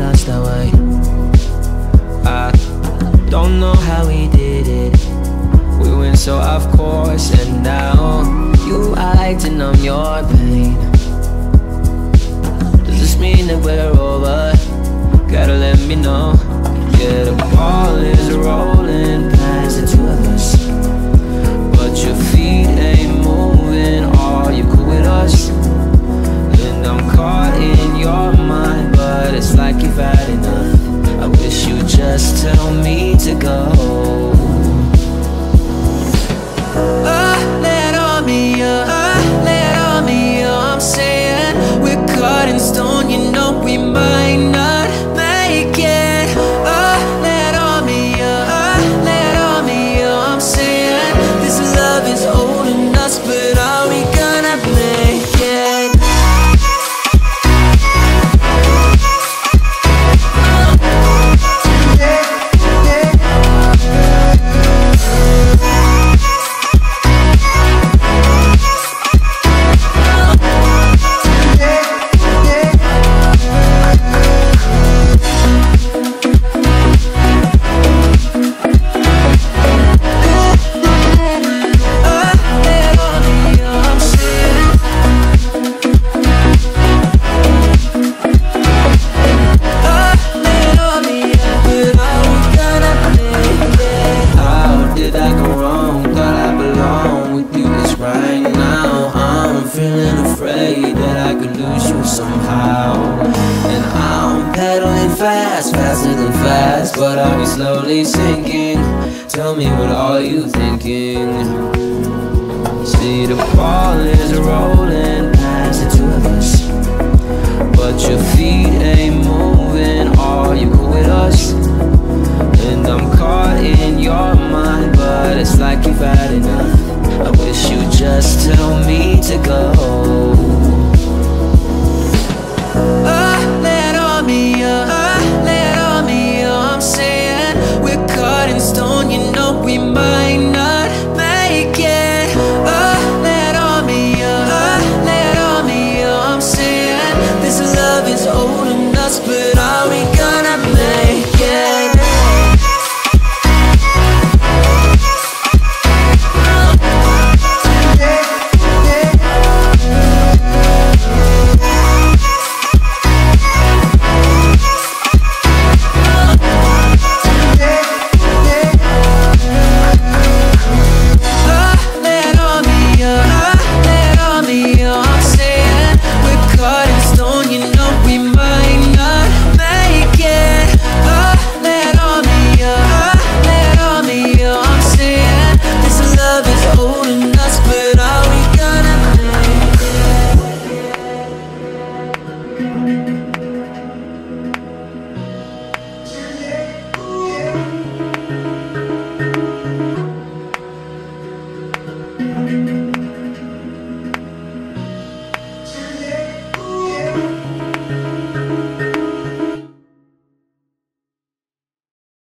lost our way. I don't know how we did it. We went so off course, and now you like to numb your pain. Does this mean that we're over? Gotta let me know. Yeah, the ball is rolling past the two of us, but your feet ain't moving. Are you cool with us? And I'm caught in your mind, but it's like you've had enough. I wish you'd just tell me to go. Lay it on me, lay it on me, I'm saying we're cut in stone, you know we might not make it. Lay it on me, lay it on me, I'm saying this love is holding us, but are we gonna make it? Faster than fast, but I'll be slowly sinking. Tell me, what are you thinking? See, the ball is rolling past the two of us, but your feet ain't moving. Are you cool with us?